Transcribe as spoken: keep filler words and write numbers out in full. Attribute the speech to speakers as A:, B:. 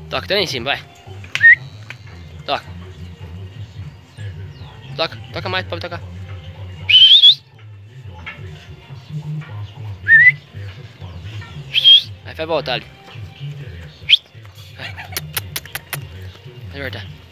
A: Toca, tá lá em cima, vai. Toca. Toca, toca mais, pode tocar. Aí vai voltar ali. Vai. Vai voltar.